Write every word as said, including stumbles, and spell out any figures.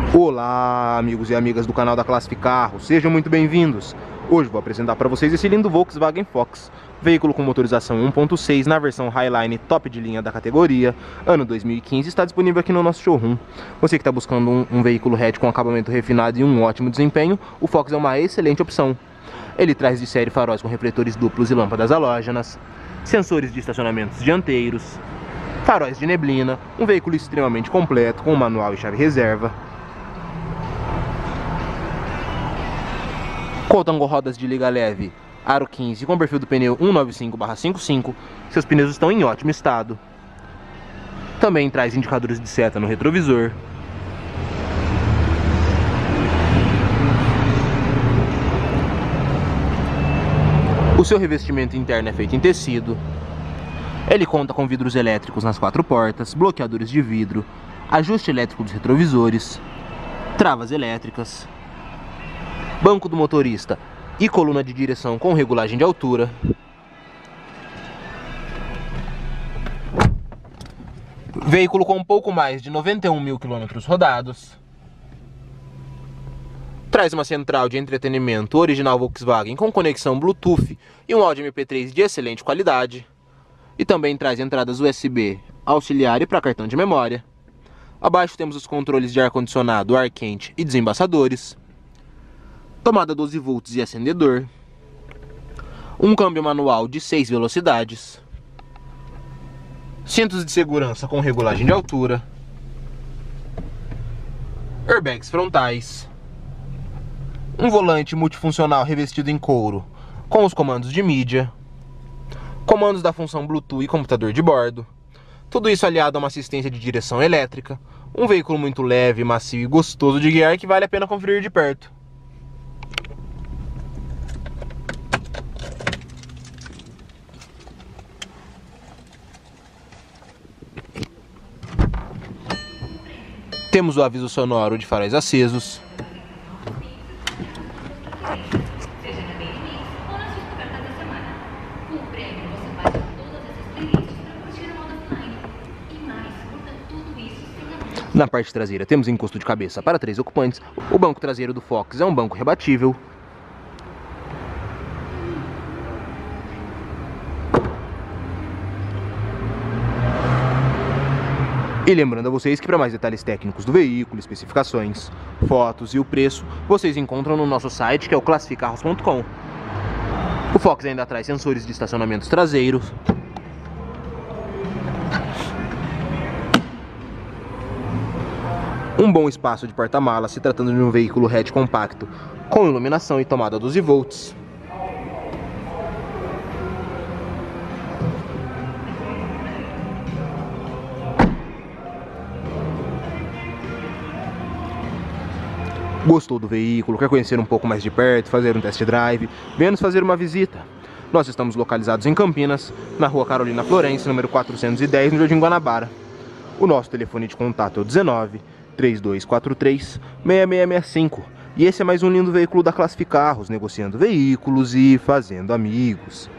Olá, amigos e amigas do canal da Classific Carros, sejam muito bem-vindos. Hoje vou apresentar para vocês esse lindo Volkswagen Fox, veículo com motorização um ponto seis na versão Highline top de linha da categoria, ano dois mil e quinze, está disponível aqui no nosso showroom. Você que está buscando um, um veículo hatch com acabamento refinado e um ótimo desempenho, o Fox é uma excelente opção. Ele traz de série faróis com refletores duplos e lâmpadas halógenas, sensores de estacionamentos dianteiros, faróis de neblina, um veículo extremamente completo com manual e chave reserva. Contam com rodas de liga leve aro quinze com perfil do pneu cento e noventa e cinco barra cinquenta e cinco, seus pneus estão em ótimo estado. Também traz indicadores de seta no retrovisor. O seu revestimento interno é feito em tecido. Ele conta com vidros elétricos nas quatro portas, bloqueadores de vidro, ajuste elétrico dos retrovisores, travas elétricas, banco do motorista e coluna de direção com regulagem de altura. Veículo com um pouco mais de noventa e um mil quilômetros rodados. Traz uma central de entretenimento original Volkswagen com conexão Bluetooth e um áudio M P três de excelente qualidade. E também traz entradas U S B auxiliar e para cartão de memória. Abaixo temos os controles de ar-condicionado, ar quente e desembaçadores. Tomada doze volts e acendedor. Um câmbio manual de seis velocidades. Cintos de segurança com regulagem de altura. Airbags frontais. Um volante multifuncional revestido em couro com os comandos de mídia. Comandos da função Bluetooth e computador de bordo. Tudo isso aliado a uma assistência de direção elétrica. Um veículo muito leve, macio e gostoso de guiar que vale a pena conferir de perto. Temos o aviso sonoro de faróis acesos. Na parte traseira temos encosto de cabeça para três ocupantes. O banco traseiro do Fox é um banco rebatível. E lembrando a vocês que para mais detalhes técnicos do veículo, especificações, fotos e o preço, vocês encontram no nosso site, que é o classific carros ponto com. O Fox ainda traz sensores de estacionamentos traseiros, um bom espaço de porta-malas, se tratando de um veículo hatch compacto, com iluminação e tomada doze volts. Gostou do veículo? Quer conhecer um pouco mais de perto, fazer um test drive? Venha nos fazer uma visita. Nós estamos localizados em Campinas, na rua Carolina Florence, número quatrocentos e dez, no Jardim Guanabara. O nosso telefone de contato é o dezenove, trinta e dois quarenta e três, seis seis seis cinco. E esse é mais um lindo veículo da Classific Carros, negociando veículos e fazendo amigos.